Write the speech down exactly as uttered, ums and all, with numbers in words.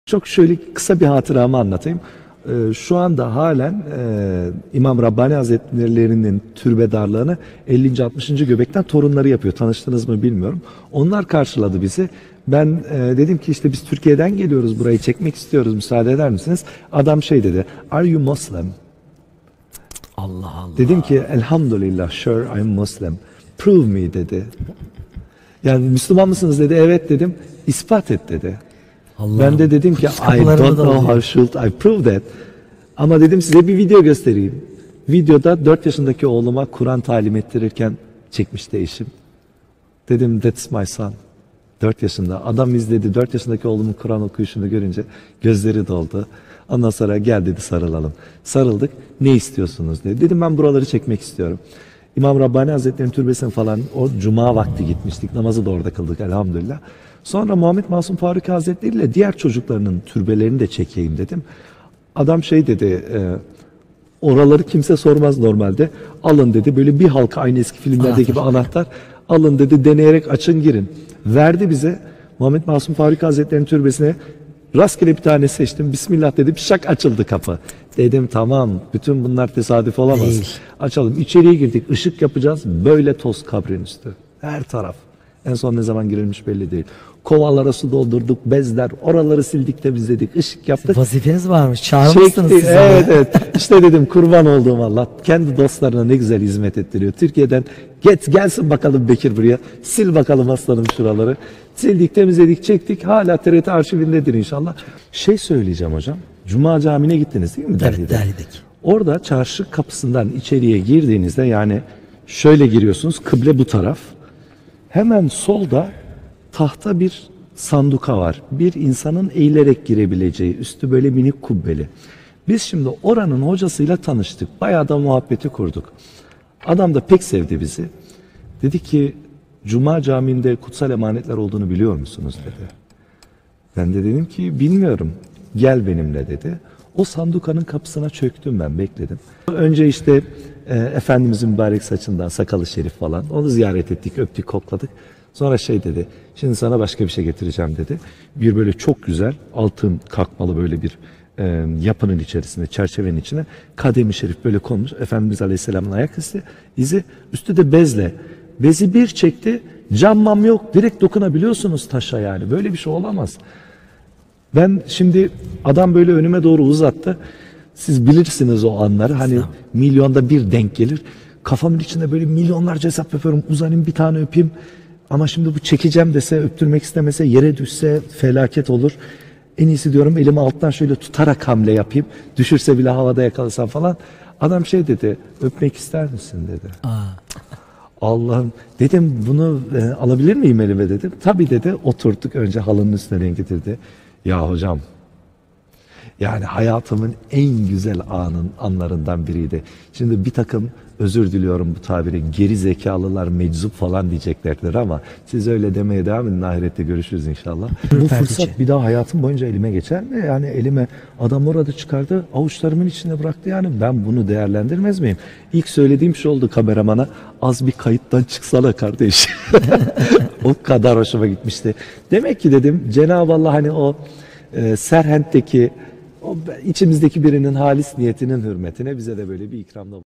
Çok şöyle kısa bir hatıramı anlatayım. Ee, şu anda halen e, İmam Rabbani Hazretleri'nin türbedarlığını ellinci altmışıncı göbekten torunları yapıyor. Tanıştınız mı bilmiyorum. Onlar karşıladı bizi. Ben e, dedim ki işte biz Türkiye'den geliyoruz, burayı çekmek istiyoruz, müsaade eder misiniz? Adam şey dedi, Are you Muslim? Allah Allah. Dedim ki elhamdülillah, sure I'm Muslim. Prove me dedi. Yani Müslüman mısınız dedi. Evet dedim. İspat et dedi. Allah. Ben de dedim ki I don't know how should I prove that. Ama dedim size bir video göstereyim. Videoda dört yaşındaki oğluma Kur'an talim ettirirken çekmişti eşim. Dedim that's my son. dört yaşında. Adam izledi. dört yaşındaki oğlumun Kur'an okuyuşunu görünce gözleri doldu. Ondan sonra gel dedi sarılalım. Sarıldık. Ne istiyorsunuz dedi. Dedim ben buraları çekmek istiyorum. İmam Rabbani Hazretleri'nin türbesine falan o cuma vakti gitmiştik. Namazı da orada kıldık elhamdülillah. Sonra Muhammed Masum Faruki Hazretleri ile diğer çocuklarının türbelerini de çekeyim dedim. Adam şey dedi, e, oraları kimse sormaz normalde. Alın dedi, böyle bir halka aynı eski filmlerdeki gibi anahtar. Alın dedi, deneyerek açın girin. Verdi bize. Muhammed Masum Faruki Hazretleri'nin türbesine rastgele bir tane seçtim. Bismillah dedim, şak açıldı kapı. Dedim tamam, bütün bunlar tesadüf olamaz. Değil. Açalım. İçeriye girdik, ışık yapacağız. Böyle toz kabrin üstü. Her taraf. En son ne zaman girilmiş belli değil. Kovalara su doldurduk, bezler, oraları sildik, temizledik, ışık yaptık. Vazifeniz varmış, çağırmışsınız siz. Evet evet. İşte dedim kurban olduğum Allah. Kendi dostlarına ne güzel hizmet ettiriyor. Türkiye'den get gelsin bakalım Bekir buraya. Sil bakalım aslanım şuraları. Sildik, temizledik, çektik. Hala T R T arşivindedir inşallah. Şey söyleyeceğim hocam. Cuma Camii'ne gittiniz değil mi? Evet, Delhi'deki. Orada çarşı kapısından içeriye girdiğinizde yani şöyle giriyorsunuz. Kıble bu taraf. Hemen solda tahta bir sanduka var. Bir insanın eğilerek girebileceği, üstü böyle minik kubbeli. Biz şimdi oranın hocasıyla tanıştık. Bayağı da muhabbeti kurduk. Adam da pek sevdi bizi. Dedi ki, Cuma Camii'nde kutsal emanetler olduğunu biliyor musunuz dedi. Ben de dedim ki bilmiyorum. Gel benimle dedi. O sandukanın kapısına çöktüm ben, bekledim. Önce işte e, Efendimizin mübarek saçından sakalı şerif falan onu ziyaret ettik, öptük, kokladık. Sonra şey dedi, şimdi sana başka bir şey getireceğim dedi. Bir böyle çok güzel altın kalkmalı böyle bir e, yapının içerisinde, çerçevenin içine kademi şerif böyle konmuş. Efendimiz Aleyhisselam'ın ayak izi, izi üstü de bezle. Bezi bir çekti, cammam yok, direkt dokunabiliyorsunuz taşa yani. Böyle bir şey olamaz. Ben şimdi adam böyle önüme doğru uzattı. Siz bilirsiniz o anları. Hani milyonda bir denk gelir. Kafamın içinde böyle milyonlarca hesap yapıyorum. Uzanayım bir tane öpeyim. Ama şimdi bu çekeceğim dese, öptürmek istemese, yere düşse felaket olur. En iyisi diyorum elimi alttan şöyle tutarak hamle yapayım. Düşürse bile havada yakalasam falan. Adam şey dedi, öpmek ister misin dedi. Aa. Allah'ım dedim bunu e, alabilir miyim elime dedim. Tabii dedi, oturduk önce halının üstüne denk getirdi. Ya hocam, yani hayatımın en güzel anın anlarından biriydi. Şimdi bir takım, özür diliyorum bu tabiri, geri zekalılar meczup falan diyeceklerdir ama siz öyle demeye devam edin, ahirette görüşürüz inşallah. Bu fırsat bir daha hayatım boyunca elime geçer mi? Yani elime adam orada çıkardı, avuçlarımın içine bıraktı, yani ben bunu değerlendirmez miyim? İlk söylediğim şey oldu kameramana, az bir kayıttan çıksana kardeş. O kadar hoşuma gitmişti. Demek ki dedim Cenab-ı Allah hani o e, Serhent'teki o içimizdeki birinin halis niyetinin hürmetine bize de böyle bir ikramda